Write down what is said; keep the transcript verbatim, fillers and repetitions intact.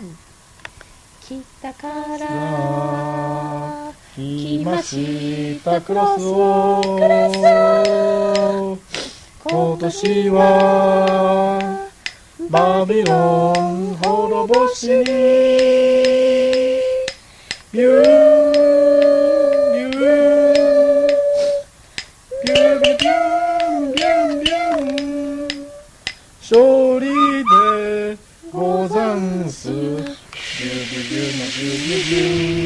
北から来ましたクロスを今年はバビロン滅ぼしにビュービュービュービュービュービュービュー勝利でござんすビュービュービュービュービュービュー